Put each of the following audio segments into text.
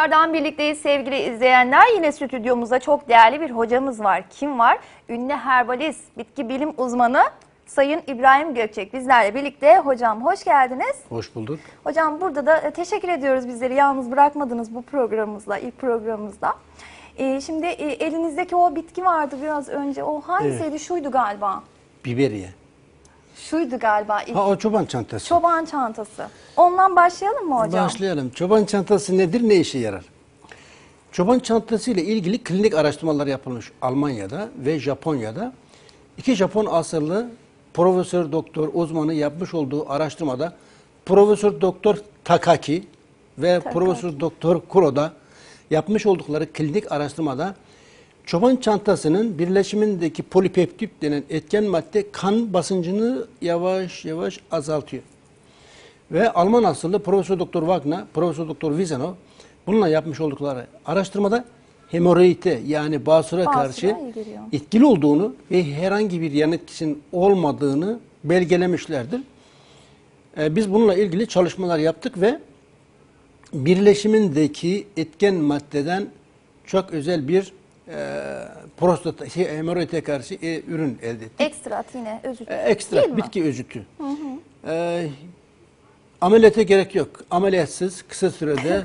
Tekrardan birlikteyiz sevgili izleyenler. Yine stüdyomuzda çok değerli bir hocamız var. Kim var? Ünlü herbalist, bitki bilim uzmanı Sayın İbrahim Gökçek bizlerle birlikte. Hocam hoş geldiniz. Hoş bulduk. Hocam burada da teşekkür ediyoruz, bizleri yalnız bırakmadınız bu programımızda, ilk programımızda. Şimdi elinizdeki o bitki vardı biraz önce. O hangisiydi? Evet. Şuydu galiba. Biberiye. Şuydu galiba. Ha, o çoban çantası. Çoban çantası. Ondan başlayalım mı hocam? Başlayalım. Çoban çantası nedir, ne işe yarar? Çoban çantası ile ilgili klinik araştırmalar yapılmış Almanya'da ve Japonya'da. İki Japon asıllı profesör doktor uzmanı yapmış olduğu araştırmada Profesör Doktor Takaki ve Profesör Doktor Kuroda yapmış oldukları klinik araştırmada çoban çantasının birleşimindeki polipeptit denen etken madde kan basıncını yavaş yavaş azaltıyor. Ve Alman asıllı Profesör Doktor Wagner, Profesör Doktor Wiesenau bununla yapmış oldukları araştırmada hemoroide yani basura karşı etkili olduğunu ve herhangi bir yan etkisinin olmadığını belgelemişlerdir. Biz bununla ilgili çalışmalar yaptık ve birleşimindeki etken maddeden çok özel bir prostata, hemoroide karşı ürün elde ettik. Ekstrat yine özüt. Ekstrat, bitki özütü. Hı hı. Ameliyata gerek yok. Ameliyatsız kısa sürede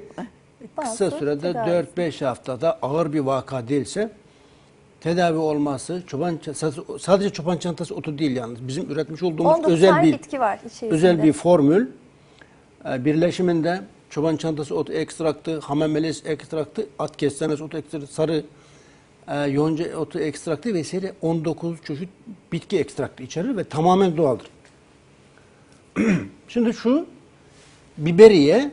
4-5 haftada ağır bir vaka değilse tedavi olması, sadece çoban çantası otu değil yalnız. Bizim üretmiş olduğumuz özel bir bitki var özel bir formül. Birleşiminde çoban çantası otu ekstraktı, hamamelis ekstraktı, at kestanesi otu ekstraktı, sarı yonca otu ekstraktı vesaire 19 çeşit bitki ekstraktı içerir ve tamamen doğaldır. Şimdi şu biberiye,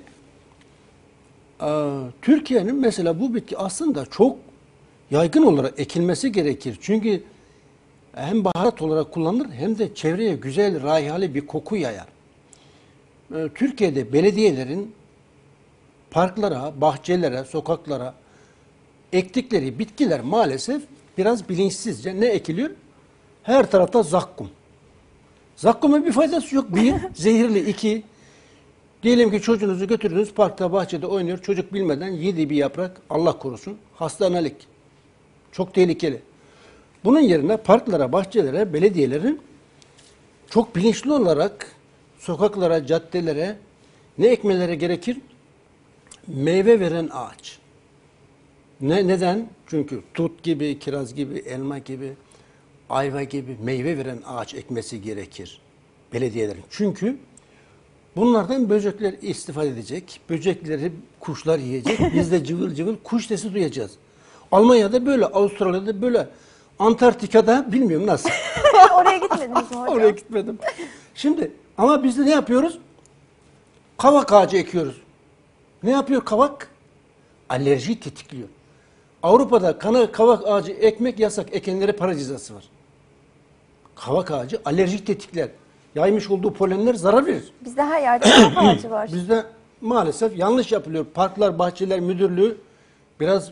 Türkiye'nin mesela bu bitki aslında çok yaygın olarak ekilmesi gerekir. Çünkü hem baharat olarak kullanılır hem de çevreye güzel, raihalı bir koku yayar. Türkiye'de belediyelerin parklara, bahçelere, sokaklara ektikleri bitkiler maalesef biraz bilinçsizce ne ekiliyor? Her tarafta zakkum. Zakkumun bir faydası yok. Bir, zehirli. İki, diyelim ki çocuğunuzu götürdünüz parkta, bahçede oynuyor. Çocuk bilmeden yedi bir yaprak, Allah korusun, hastanelik. Çok tehlikeli. Bunun yerine parklara, bahçelere, belediyelerin çok bilinçli olarak sokaklara, caddelere ne ekmeleri gerekir? Meyve veren ağaç. Neden? Çünkü tut gibi, kiraz gibi, elma gibi, ayva gibi meyve veren ağaç ekmesi gerekir belediyelerin. Çünkü bunlardan böcekler istifade edecek, böcekleri kuşlar yiyecek, biz de cıvıl cıvıl kuş sesi duyacağız. Almanya'da böyle, Avustralya'da böyle, Antarktika'da bilmiyorum nasıl. Oraya gitmediniz mi hocam? Oraya gitmedim. Şimdi ama biz de ne yapıyoruz? Kavak ağacı ekiyoruz. Ne yapıyor kavak? Alerji tetikliyor. Avrupa'da kavak ağacı ekmek yasak, ekenlere para cezası var. Kavak ağacı alerjik tetikler. Yaymış olduğu polenler zarar verir. Bizde her yerde kavak ağacı var. Bizde maalesef yanlış yapılıyor. Parklar, bahçeler müdürlüğü biraz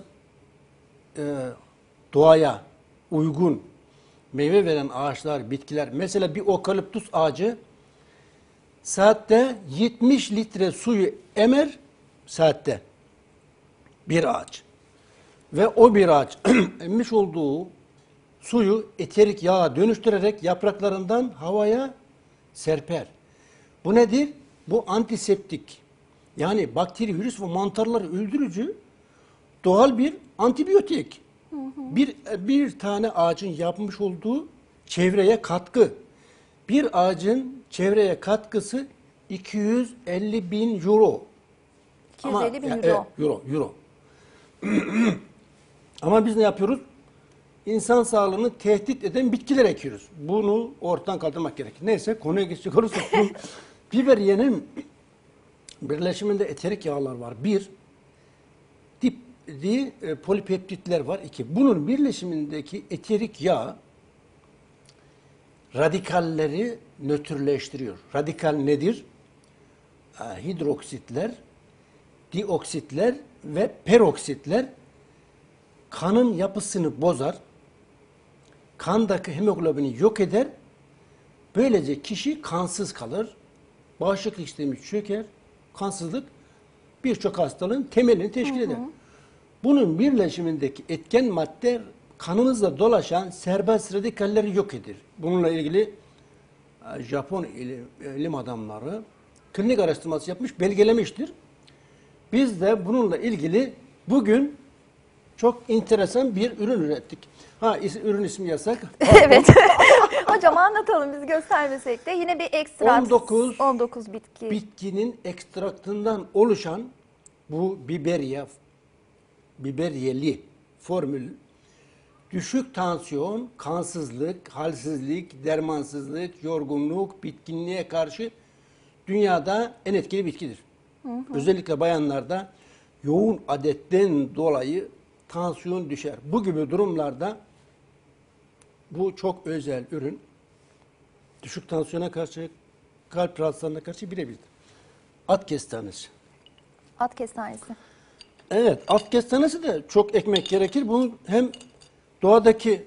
doğaya uygun meyve veren ağaçlar, bitkiler. Mesela bir okaliptüs ağacı saatte 70 litre suyu emer saatte. Bir ağaç. Ve o bir ağaç emmiş olduğu suyu eterik yağa dönüştürerek yapraklarından havaya serper. Bu nedir? Bu antiseptik. Yani bakteri, virüs ve mantarları öldürücü doğal bir antibiyotik. Hı hı. Bir tane ağacın yapmış olduğu çevreye katkı. Bir ağacın çevreye katkısı 250.000 euro. 250.000 euro. Euro. Ama biz ne yapıyoruz? İnsan sağlığını tehdit eden bitkiler ekiyoruz. Bunu ortadan kaldırmak gerekir. Neyse konuya geçecek olursak biberiyenin birleşiminde eterik yağlar var. Bir, polipeptitler var. İki, bunun birleşimindeki eterik yağ radikalleri nötrleştiriyor. Radikal nedir? Hidroksitler, dioksitler ve peroksitler kanın yapısını bozar, kandaki hemoglobini yok eder, böylece kişi kansız kalır, bağışıklık sistemi çöker, kansızlık birçok hastalığın temelini teşkil eder. Bunun birleşimindeki etken madde kanımızda dolaşan serbest radikalleri yok edir. Bununla ilgili Japon ilim adamları klinik araştırması yapmış, belgelemiştir. Biz de bununla ilgili bugün çok enteresan bir ürün ürettik. Ürün ismi yasak. Evet. Hocam anlatalım biz göstermesek de. Yine bir ekstrat. 19 bitki. Bitkinin ekstraktından oluşan bu biberiyeli formül düşük tansiyon, kansızlık, halsizlik, dermansızlık, yorgunluk, bitkinliğe karşı dünyada en etkili bitkidir. Özellikle bayanlarda yoğun adetten dolayı tansiyon düşer. Bu gibi durumlarda bu çok özel ürün düşük tansiyona karşı, kalp rahatsızlığına karşı birebirdir. At kestanesi. At kestanesi. Evet, at kestanesi de çok ekmek gerekir. Bunun hem doğadaki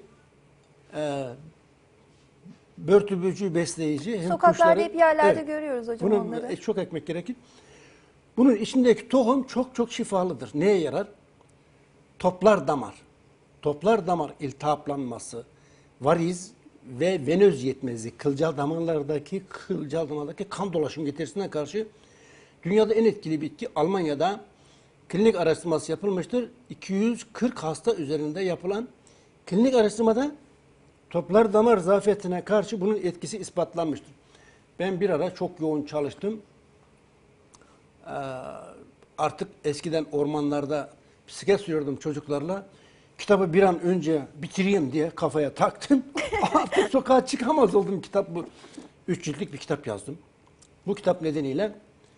börtü böcüğü besleyici hem Sokaklarda kuşları, hep yerlerde görüyoruz hocam bunun onları. çok ekmek gerekir. Bunun içindeki tohum çok şifalıdır. Neye yarar? Toplar damar. Toplar damar iltihaplanması, variz ve venöz yetmezliği, kılcal damarlardaki kan dolaşım yetersizliğine karşı dünyada en etkili bitki. Almanya'da klinik araştırması yapılmıştır. 240 hasta üzerinde yapılan klinik araştırmada toplar damar zafiyetine karşı bunun etkisi ispatlanmıştır. Ben bir ara çok yoğun çalıştım. Artık eskiden ormanlarda bisiklet sürüyordum çocuklarla. Kitabı bir an önce bitireyim diye kafaya taktım. Artık sokağa çıkamaz oldum kitap bu. 3 ciltlik bir kitap yazdım. Bu kitap nedeniyle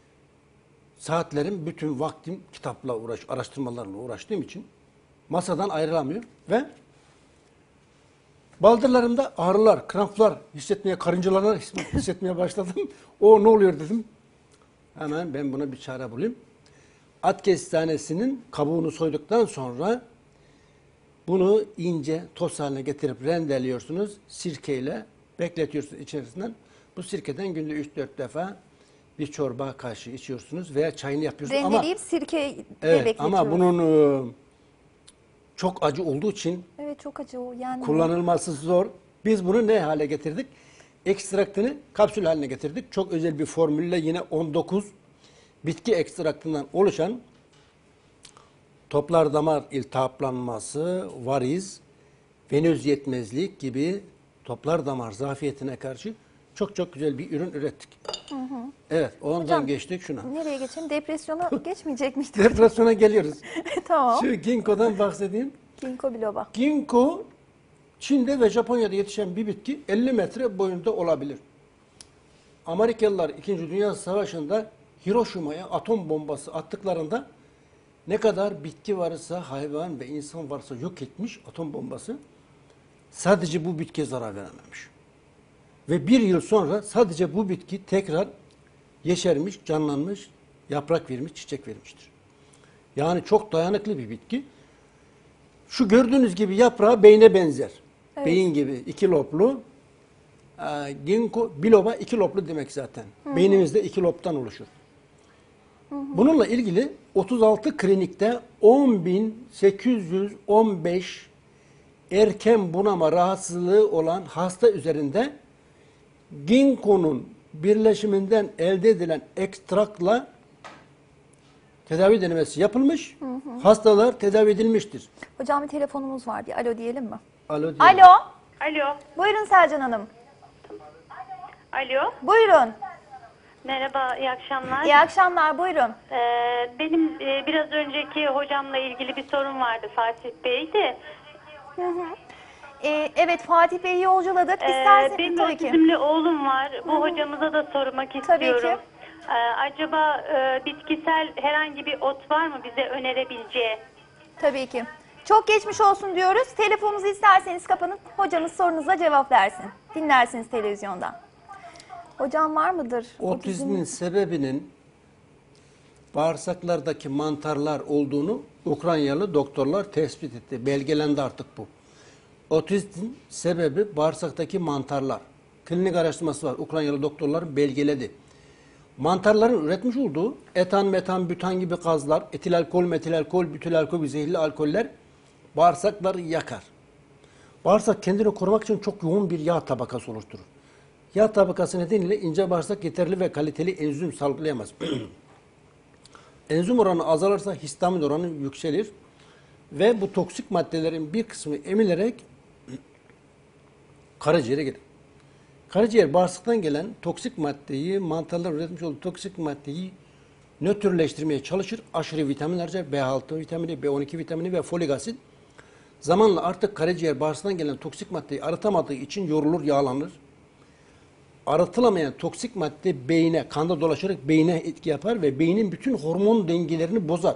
saatlerim, bütün vaktim kitapla araştırmalarla uğraştığım için masadan ayrılamıyor ve baldırlarımda ağrılar, kramplar karıncalarına hissetmeye başladım. O ne oluyor dedim. Hemen ben buna bir çare bulayım. At kestanesinin kabuğunu soyduktan sonra bunu ince toz haline getirip rendeliyorsunuz. Sirkeyle bekletiyorsunuz içerisinden. Bu sirkeden günde 3-4 defa bir çorba kaşığı içiyorsunuz veya çayını yapıyorsunuz. Rendeleyip sirkeyle evet, bekletiyoruz. ama bunun çok acı olduğu için evet çok acı o. Yani kullanılması zor. Biz bunu ne hale getirdik? Ekstraktını kapsül haline getirdik. Çok özel bir formülle yine 19 bitki ekstraktından oluşan toplar damar iltihaplanması, variz, venöz yetmezlik gibi toplar damar zafiyetine karşı çok güzel bir ürün ürettik. Evet, ondan Hocam, geçtik şuna. nereye geçelim? Depresyona geçmeyecek miydik? Depresyona geliyoruz. Tamam. Şu ginkgo'dan bahsedeyim. Ginkgo biloba. Ginkgo, Çin'de ve Japonya'da yetişen bir bitki 50 metre boyunda olabilir. Amerikalılar 2. Dünya Savaşı'nda Hiroşima'ya atom bombası attıklarında ne kadar bitki varsa, hayvan ve insan varsa yok etmiş atom bombası. Sadece bu bitkiye zarar verememiş. Ve bir yıl sonra sadece bu bitki tekrar yeşermiş, canlanmış, yaprak vermiş, çiçek vermiştir. Yani çok dayanıklı bir bitki. Şu gördüğünüz gibi yaprağı beyne benzer. Evet. Beyin gibi iki loblu. Ginkgo biloba iki loblu demek zaten. Beynimizde iki lobtan oluşur. Bununla ilgili 36 klinikte 10.815 erken bunama rahatsızlığı olan hasta üzerinde ginkgonun birleşiminden elde edilen ekstrakla tedavi denemesi yapılmış. Hastalar tedavi edilmiştir. Hocam bir telefonumuz var. Bir alo diyelim mi? Alo diyelim. Alo. Alo. Buyurun Selcan Hanım. Alo. Buyurun. Merhaba, iyi akşamlar. İyi akşamlar. Buyurun. Benim biraz önceki hocamla ilgili bir sorun vardı, Fatih Bey'di. Evet, Fatih Bey'i yolculadık. Benim tabii ki. otizmli oğlum var. Bu hocamıza da sormak istiyorum. Tabii ki. Acaba bitkisel herhangi bir ot var mı bize önerebileceği? Tabii ki. Çok geçmiş olsun diyoruz. Telefonunuzu isterseniz kapanıp hocamız sorunuza cevap versin. Dinlersiniz televizyondan. Hocam var mıdır? Otizmin sebebinin bağırsaklardaki mantarlar olduğunu Ukraynalı doktorlar tespit etti. Belgelendi artık bu. Otizmin sebebi bağırsaktaki mantarlar. Klinik araştırması var. Ukraynalı doktorlar belgeledi. mantarların üretmiş olduğu etan, metan, bütan gibi gazlar, etil alkol, metil alkol, bütül alkol gibi zehirli alkoller bağırsakları yakar. Bağırsak kendini korumak için çok yoğun bir yağ tabakası oluşturur. Yağ tabakası nedeniyle ince bağırsak yeterli ve kaliteli enzim salgılayamaz. Enzim oranı azalırsa histamin oranı yükselir ve bu toksik maddelerin bir kısmı emilerek karaciğere gelir. Karaciğer bağırsaktan gelen toksik maddeyi, mantarlar üretmiş olduğu toksik maddeyi nötrleştirmeye çalışır. Aşırı vitamin harcar. B6 vitamini, B12 vitamini ve folik asit. Zamanla artık karaciğer bağırsaktan gelen toksik maddeyi arıtamadığı için yorulur, yağlanır. Arıtılamayan toksik madde beyine, kanda dolaşarak beyine etki yapar ve beynin bütün hormon dengelerini bozar.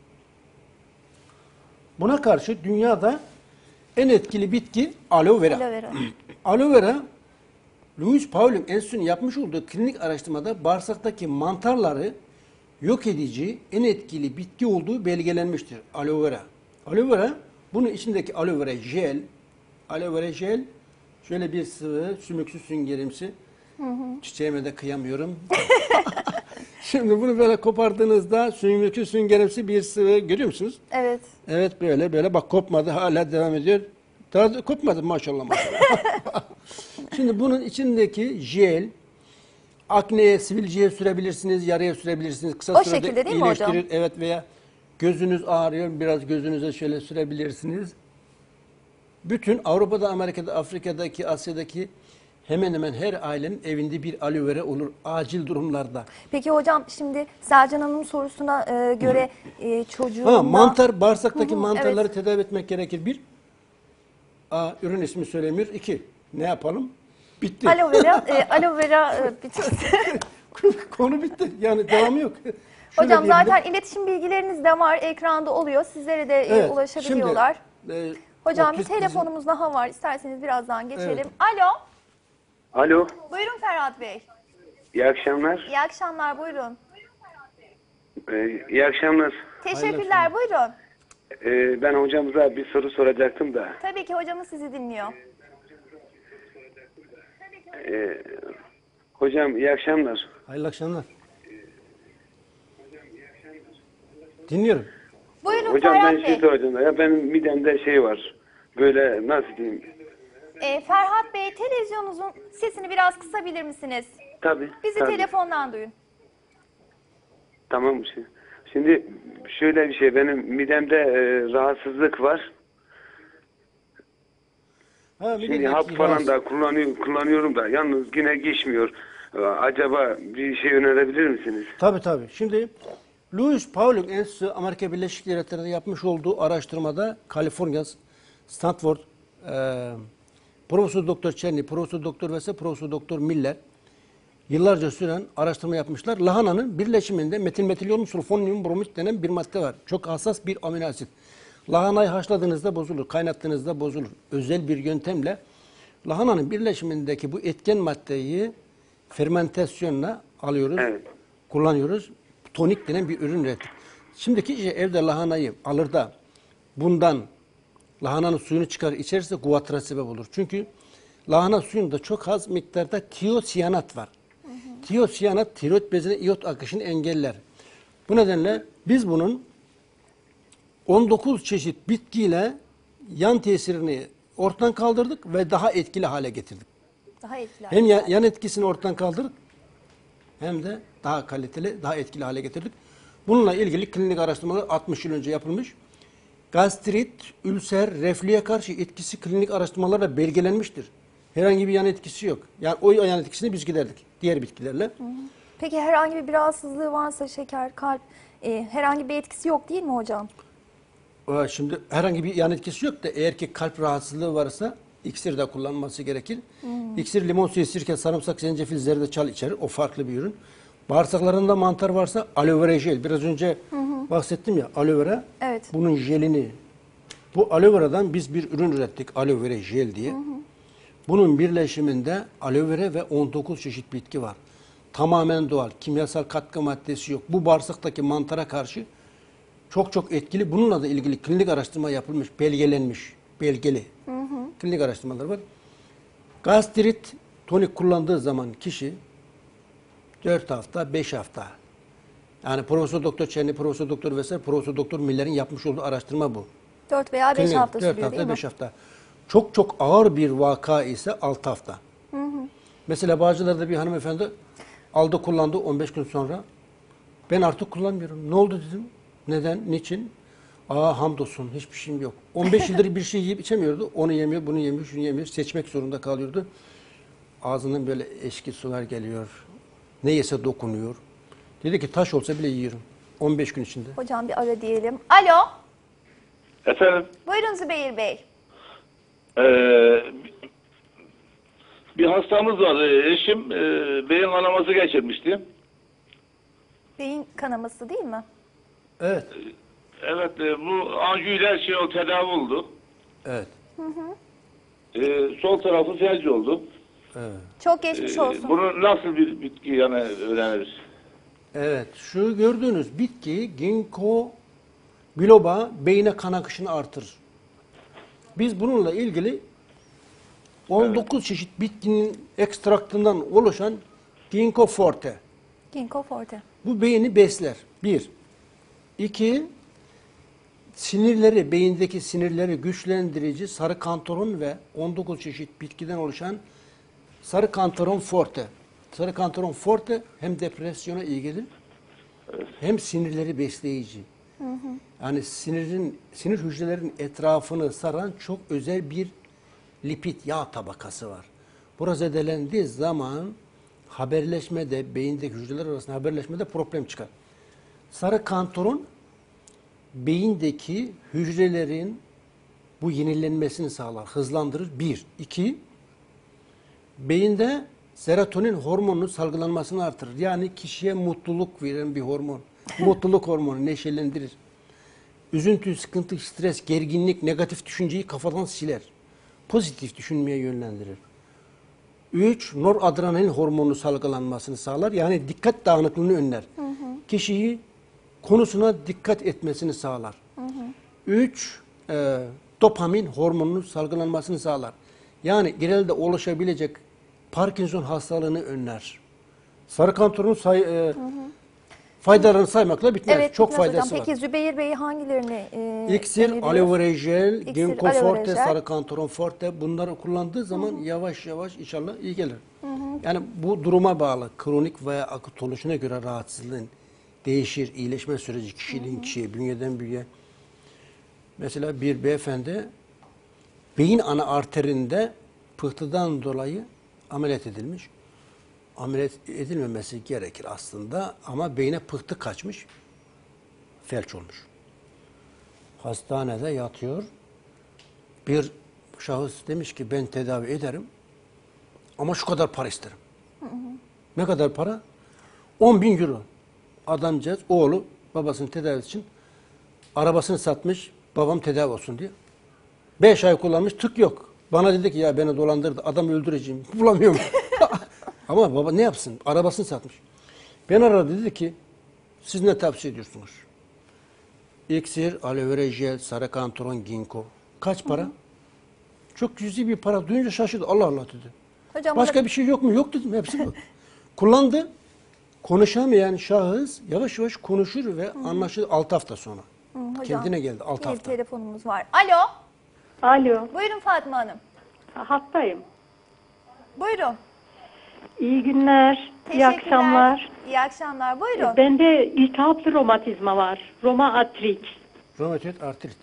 Buna karşı dünyada en etkili bitki aloe vera. Aloe vera. Aloe vera, Louis Pauling Enstitüsü'nün yapmış olduğu klinik araştırmada bağırsaktaki mantarları yok edici en etkili bitki olduğu belgelenmiştir. Aloe vera. Aloe vera, bunun içindeki aloe vera jel, şöyle bir sıvı, sümüksü süngerimsi. Çiçeğime de kıyamıyorum. Şimdi bunu böyle kopardığınızda sümüksü süngerimsi bir sıvı görüyor musunuz? Evet. Evet böyle bak kopmadı, hala devam ediyor. Daha da kopmadı maşallah. Şimdi bunun içindeki jel akneye, sivilceye sürebilirsiniz, yaraya sürebilirsiniz. Kısa O sürede şekilde değil mi hocam? iyileştirir. Evet, veya gözünüz ağrıyor, biraz gözünüze şöyle sürebilirsiniz. Bütün Avrupa'da, Amerika'da, Afrika'daki, Asya'daki hemen hemen her ailenin evinde bir aloe vera olur acil durumlarda. Peki hocam, şimdi Selcan Hanım'ın sorusuna göre çocuğunda... Mantar, bağırsaktaki mantarları evet. tedavi etmek gerekir. Bir, ürün ismi söylemiyor. İki, ne yapalım? Bitti. Aloe vera bitkisi. Konu bitti. Yani devamı yok. Şöyle Hocam diyebilirim. zaten iletişim bilgileriniz de var. Ekranda oluyor. Sizlere de Evet, ulaşabiliyorlar. Şimdi, Hocam bir vakit telefonumuz daha var. İsterseniz birazdan geçelim. Evet. Alo. Alo, Buyurun Ferhat Bey. iyi akşamlar. İyi akşamlar. Buyurun. İyi akşamlar. Teşekkürler. Buyurun. Ben hocamıza bir soru soracaktım da. Tabii ki hocamız sizi dinliyor. Hocam iyi akşamlar. Hayırlı akşamlar. Dinliyorum. Buyurun Hocam ben Ferhat şey Bey. soracağım. Ya benim midemde şey var. Böyle nasıl diyeyim? Ferhat Bey, televizyonunuzun sesini biraz kısabilir misiniz? Tabii. Bizi tabii. telefondan duyun. Tamam. Şimdi şöyle bir şey. Benim midemde rahatsızlık var. Şimdi hap falan da kullanıyorum da yalnız yine geçmiyor. Acaba bir şey önerebilir misiniz? Tabii. Şimdi Louis Pauling Enstitüsü Amerika Birleşik Devletleri'nde yapmış olduğu araştırmada Kaliforniya, Stanford, Profesör Doktor Çerny, Profesör Doktor Vese, Profesör Doktor Miller yıllarca süren araştırma yapmışlar. Lahananın birleşiminde metilmetilyonum sulfonyum bromit denen bir madde var. Çok hassas bir amino asit. Lahanayı haşladığınızda bozulur, kaynattığınızda bozulur. Özel bir yöntemle lahananın birleşimindeki bu etken maddeyi fermentasyonla alıyoruz, Evet. kullanıyoruz. Tonik denen bir ürün ürettik. Şimdiki kişi evde lahanayı alır da bundan lahananın suyunu çıkar içerse guatra sebep olur. Çünkü lahana suyunda çok az miktarda tiosiyanat var. Tiosiyanat tiroid bezine iyot akışını engeller. Bu nedenle biz bunun 19 çeşit bitkiyle yan tesirini ortadan kaldırdık ve daha etkili hale getirdik. Daha etkili. Hem yan etkisini ortadan kaldırdık hem de daha kaliteli, daha etkili hale getirdik. Bununla ilgili klinik araştırmalar 60 yıl önce yapılmış. Gastrit, ülser, reflüye karşı etkisi klinik araştırmalarla belgelenmiştir. Herhangi bir yan etkisi yok. Yani o yan etkisini biz giderdik diğer bitkilerle. Peki herhangi bir rahatsızlığı varsa, şeker, kalp, herhangi bir etkisi yok değil mi hocam? Şimdi herhangi bir yan etkisi yok da eğer ki kalp rahatsızlığı varsa iksir de kullanması gerekir. İksir limon suyu, sirke, sarımsak, zencefil, zerdeçal içerir. O farklı bir ürün. Bağırsaklarında mantar varsa aloe vera jel. Biraz önce bahsettim ya, aloe vera. Evet. Bunun jelini. Bu aloe vera'dan biz bir ürün ürettik. Aloe vera jel diye. Bunun birleşiminde aloe vera ve 19 çeşit bitki var. Tamamen doğal. Kimyasal katkı maddesi yok. Bu bağırsaktaki mantara karşı çok etkili. Bununla da ilgili klinik araştırma yapılmış, belgelenmiş. Belgeli. Klinik araştırmalar var. Gastrit tonik kullandığı zaman kişi 4 hafta, 5 hafta. Yani Profesör Doktor Çerni, Profesör Doktor vesaire, Profesör Doktor Miller'in yapmış olduğu araştırma bu. 4 veya 5 hafta 4 sürüyor değil hafta, mi? 5 hafta. Çok çok ağır bir vaka ise 6 hafta. Mesela Bağcılar'da bir hanımefendi aldı kullandı 15 gün sonra. Ben artık kullanmıyorum. Ne oldu dedim. Neden? Niçin? Hamdolsun hiçbir şeyim yok. 15 yıldır bir şey yiyip içemiyordu. Onu yemiyor, bunu yemiyor, şunu yemiyor. Seçmek zorunda kalıyordu. Ağzından böyle eşki sular geliyor. Ne yese dokunuyor. Dedi ki taş olsa bile yiyorum. 15 gün içinde. Hocam bir ara diyelim. Alo. Efendim, Buyurun Zübeyir Bey. bir hastamız var. Eşim beyin kanaması geçirmişti. Beyin kanaması değil mi? Evet. Evet, bu anjiyoyla o tedavi oldu. Evet. Sol tarafı felç oldu. Çok geçmiş olsun. Bunu nasıl bir bitki yani öğreniriz? Evet. Şu gördüğünüz bitki ginkgo biloba beyine kan akışını artırır. Biz bununla ilgili 19 çeşit bitkinin ekstraktından oluşan ginkgo forte. Ginkgo forte. Bu beyni besler. 1. 2. Sinirleri, beyindeki sinirleri güçlendirici sarı kantaron ve 19 çeşit bitkiden oluşan sarı kantaron forte. Sarı kantaron forte hem depresyona iyi gelir hem sinirleri besleyici. Yani sinir hücrelerinin etrafını saran çok özel bir lipid yağ tabakası var. Burası zedelendiği zaman haberleşmede, beyindeki hücreler arasında haberleşmede problem çıkar. Sarı kantaron beyindeki hücrelerin bu yenilenmesini sağlar, hızlandırır. 1. 2. Beyinde serotonin hormonunun salgılanmasını artırır. Yani kişiye mutluluk veren bir hormon. Mutluluk hormonu neşelendirir. Üzüntü, sıkıntı, stres, gerginlik, negatif düşünceyi kafadan siler. Pozitif düşünmeye yönlendirir. 3. Noradrenalin hormonu salgılanmasını sağlar. Yani dikkat dağınıklığını önler. Kişiyi konusuna dikkat etmesini sağlar. 3. Dopamin hormonunun salgılanmasını sağlar. Yani genelde oluşabilecek Parkinson hastalığını önler. Sarı kantaronun faydalarını saymakla bitmez. Evet, çok bitmez faydası hocam. var. Peki Zübeyir Bey hangilerini İksir, öneriyor? aloe vera jel, İksir, ginkgo aloe vera forte, jel. sarı kantaron forte bunları kullandığı zaman yavaş yavaş inşallah iyi gelir. Yani bu duruma bağlı. Kronik veya akut oluşuna göre rahatsızlığın değişir. İyileşme süreci kişiliğin kişiye, bünyeden bünyeye. Mesela bir beyefendi beyin ana arterinde pıhtıdan dolayı ameliyat edilmiş. Ameliyat edilmemesi gerekir aslında ama beyine pıhtı kaçmış, felç olmuş. Hastanede yatıyor. Bir şahıs demiş ki ben tedavi ederim ama şu kadar para isterim. Ne kadar para? 10.000 euro. Adamcağız, oğlu babasının tedavisi için arabasını satmış, babam tedavi olsun diye. 5 ay kullanmış, tık yok. Bana dedi ki ya beni dolandırdı, adam öldüreceğim, bulamıyorum. Ama baba ne yapsın? Arabasını satmış. Ben aradı dedi ki siz ne tavsiye ediyorsunuz? İksir, aloe vera jel, sarı kantaron, ginkgo. Kaç para? Çok cüzi bir para. Duyunca şaşırdı. Allah Allah dedi. Hocam Başka bir şey yok mu? Yok dedim. Hepsi bu. Kullandı. Konuşamayan şahıs yavaş yavaş konuşur ve anlaşır 6 hafta sonra. hocam, Kendine geldi 6 bir hafta. telefonumuz var. Alo. Alo, Buyurun Fatma Hanım. hastayım. Buyurun. İyi günler, iyi Teşekkürler. akşamlar. İyi akşamlar. Buyurun. Bende iltihaplı romatizma var. Roma artrit. Romatizm artrit.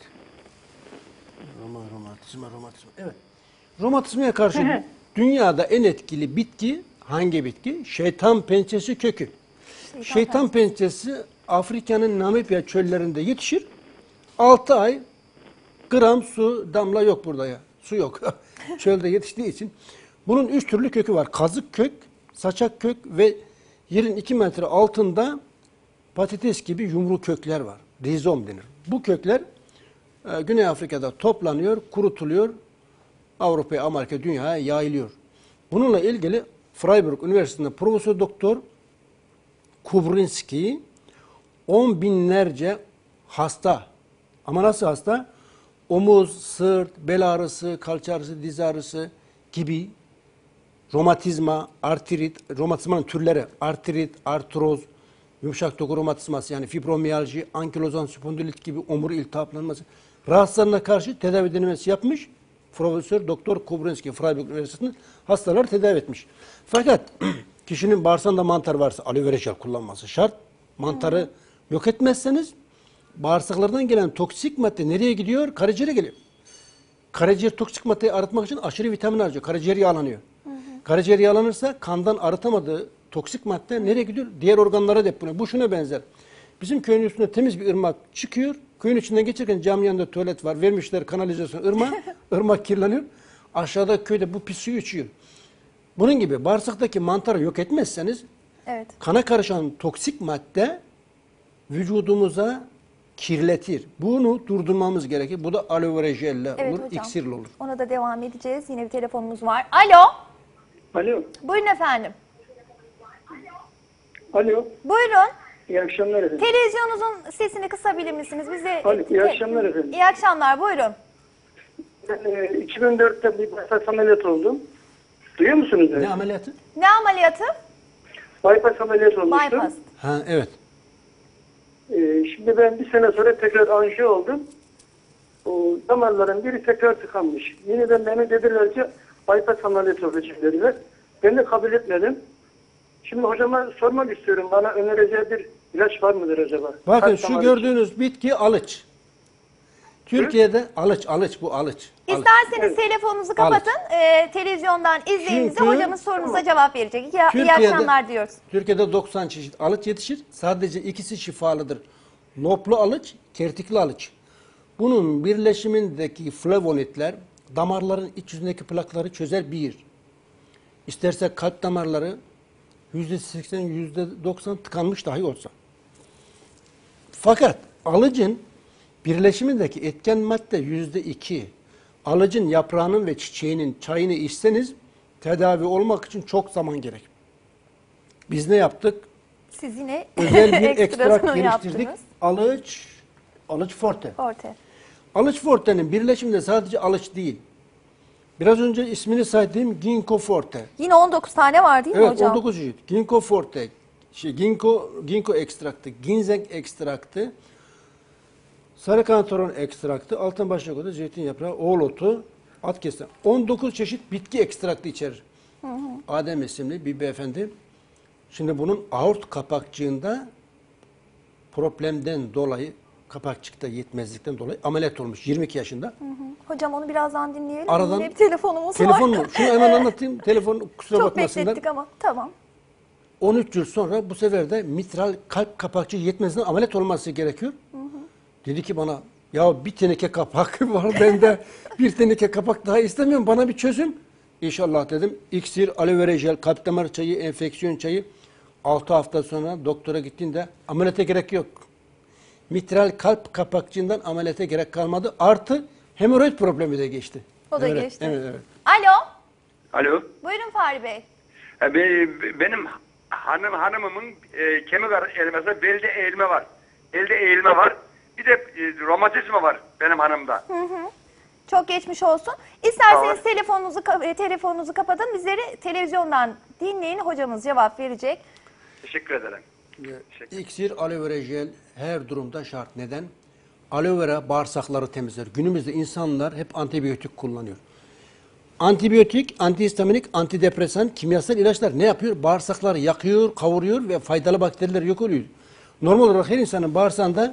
Romatizma. Evet. Romatizmaya karşı dünyada en etkili bitki hangi bitki? Şeytan pençesi kökü. Şeytan pençesi Afrika'nın Namibya çöllerinde yetişir. 6 ay gram su damla yok burada ya. Su yok. Çölde yetiştiği için. Bunun 3 türlü kökü var. Kazık kök, saçak kök ve yerin 2 metre altında patates gibi yumru kökler var. Rizom denir. Bu kökler Güney Afrika'da toplanıyor, kurutuluyor. Avrupa'ya, Amerika, dünyaya yayılıyor. Bununla ilgili Freiburg Üniversitesi'nde Profesör Doktor Kubrinski 10 binlerce hasta, ama nasıl hasta? Omuz, sırt, bel ağrısı, kalça ağrısı, diz ağrısı gibi romatizma, artrit, romatizmanın türleri artrit, artroz, yumuşak doku romatizması yani fibromiyalji, ankilozan spondilit gibi omur iltihaplanması rahatsızlarına karşı tedavi denemesi yapmış. Profesör Doktor Kobrinski Freiburg Üniversitesi'nde hastaları tedavi etmiş. Fakat kişinin bağırsağında mantar varsa aloe vera jel kullanması şart. Mantarı yok etmezseniz bağırsaklardan gelen toksik madde nereye gidiyor? Karaciğere geliyor. Karaciğer toksik maddeyi arıtmak için aşırı vitamin harcıyor. Karaciğer yağlanıyor. Karaciğer yağlanırsa kandan arıtamadığı toksik madde nereye gidiyor? Diğer organlara depolanıyor. Bu şuna benzer. Bizim köyün üstünde temiz bir ırmak çıkıyor. Köyün içinden geçerken cami yanında tuvalet var. Vermişler kanalizasyon ırmağı. Irmak kirleniyor. Aşağıda köyde bu pis suyu içiyor. Bunun gibi bağırsaktaki mantarı yok etmezseniz Evet. kana karışan toksik madde vücudumuza kirletir. Bunu durdurmamız gerekir. Bu da aloe vera jelle Evet olur, hocam. iksirle olur. Ona da devam edeceğiz. Yine bir telefonumuz var. Alo. Alo. Buyurun efendim. Alo. Buyurun. İyi akşamlar efendim. Televizyonunuzun sesini kısabilir misiniz? Bize Alo, iyi akşamlar efendim. İyi akşamlar. Buyurun. Ben 2004'te bir bypass ameliyat oldum. Duyuyor musunuz? Ne ameliyatı? Ne ameliyatı? Bypass ameliyat olmuştum. Bypass. Ha evet. Şimdi ben bir sene sonra tekrar anjiyo oldum. O damarların biri tekrar tıkanmış. Yeniden bana dediler ki bypass ameliyat olacak dediler. Ben de kabul etmedim. Şimdi hocama sormak istiyorum. Bana önereceği bir ilaç var mıdır acaba? Bakın Kalp şu damar gördüğünüz bitki alıç. Türkiye'de alıç bu alıç. Alıç. İsterseniz telefonunuzu kapatın. Televizyondan izleyinize Çünkü- hocamız sorunuza cevap verecek. İyi Türkiye'de- akşamlar diyoruz. Türkiye'de 90 çeşit alıç yetişir. Sadece ikisi şifalıdır. Loplu alıç, kertikli alıç. Bunun birleşimindeki flavonoidler damarların iç yüzündeki plakları çözer bir. İsterse kalp damarları %80, %90 tıkanmış dahi olsa. Fakat alıcın birleşimindeki etken madde %2. Alıcın yaprağının ve çiçeğinin çayını içseniz tedavi olmak için çok zaman gerek. Biz ne yaptık? Siz yine Özel bir ekstrak ekstrasını geliştirdik. yaptınız. Alıç forte. Ortaya. Alıç forte'nin birleşiminde sadece alıç değil. Biraz önce ismini saydığım ginkgo forte. Yine 19 tane var değil mi Evet, hocam? 19 çeşit. Ginkgo forte, ginkgo ekstraktı, ginseng ekstraktı, sarı kantaron ekstraktı, altın başak otu, zeytin yaprağı, oğul otu, at kestane. 19 çeşit bitki ekstraktı içerir. Adem isimli bir beyefendi. Şimdi bunun aort kapakçığında problemden dolayı, kapakçıkta yetmezlikten dolayı ameliyat olmuş 22 yaşında. Hocam onu birazdan dinleyelim. Aradan- Yine bir telefonumuz Telefon var. mu? Şunu hemen anlatayım. Telefon kusura Çok bakmasınlar. beklettik ama tamam. 13 yıl sonra bu sefer de mitral kalp kapakçığı yetmezliğinden ameliyat olması gerekiyor. Dedi ki bana ya bir teneke kapak var bende bir teneke kapak daha istemiyorum bana bir çözüm. İnşallah dedim. İksir, aloe vera jel, kalp damar çayı, enfeksiyon çayı 6 hafta sonra doktora gittiğinde ameliyata gerek yok. Mitral kalp kapakçığından ameliyata gerek kalmadı. Artı hemoroid problemi de geçti. O da Evet, geçti. Evet, evet. Alo. Alo. Buyurun Fahri Bey. Benim hanımımın kemik eğilmesi, belde eğilme var. Elde eğilme var. Bir de romatizma var benim hanımda. Çok geçmiş olsun. İsterseniz Tamam. telefonunuzu kapatın. Bizleri televizyondan dinleyin. Hocamız cevap verecek. Teşekkür ederim. İksir, aloe vera jel her durumda şart. Neden? Aloe vera bağırsakları temizler. Günümüzde insanlar hep antibiyotik kullanıyor. Antibiyotik, antihistaminik, antidepresan, kimyasal ilaçlar ne yapıyor? Bağırsakları yakıyor, kavuruyor ve faydalı bakteriler yok oluyor. Normal olarak her insanın bağırsağında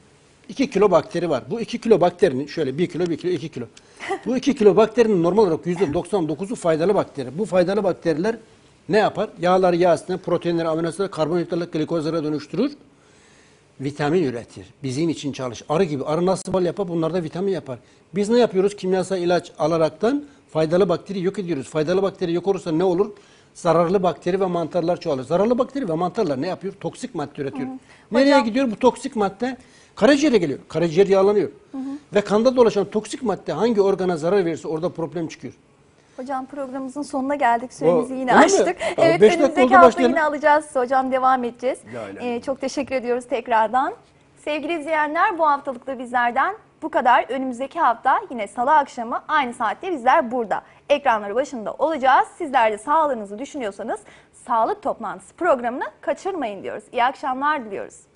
2 kilo bakteri var. Bu 2 kilo bakterinin şöyle 1 kilo, 1 kilo, 2 kilo. Bu 2 kilo bakterinin normal olarak %99'u faydalı bakteri. Bu faydalı bakteriler ne yapar? Yağları yağ asitine, proteinleri, amino asitleri, karbonhidratları glikozlara dönüştürür. Vitamin üretir. Bizim için çalış. Arı gibi. Arı nasıl bal yapar? Bunlar da vitamin yapar. Biz ne yapıyoruz? Kimyasal ilaç alaraktan faydalı bakteri yok ediyoruz. Faydalı bakteri yok olursa ne olur? Zararlı bakteri ve mantarlar çoğalır. Zararlı bakteri ve mantarlar ne yapıyor? Toksik madde üretiyor. Nereye Hocam- gidiyor bu toksik madde? Karaciğere geliyor. Karaciğer yağlanıyor. Ve kanda dolaşan toksik madde hangi organa zarar verirse orada problem çıkıyor. Hocam programımızın sonuna geldik. Süremizi yine öyle mi? açtık. Tamam, Evet, 5 dakika önümüzdeki oldu, hafta başlayalım. yine alacağız. Hocam devam edeceğiz. La ilahe illallah. Çok teşekkür ediyoruz tekrardan. Sevgili izleyenler, bu haftalık da bizlerden Bu kadar. Önümüzdeki hafta yine salı akşamı aynı saatte bizler burada. Ekranları başında olacağız. Sizler de sağlığınızı düşünüyorsanız sağlık toplantısı programını kaçırmayın diyoruz. İyi akşamlar diliyoruz.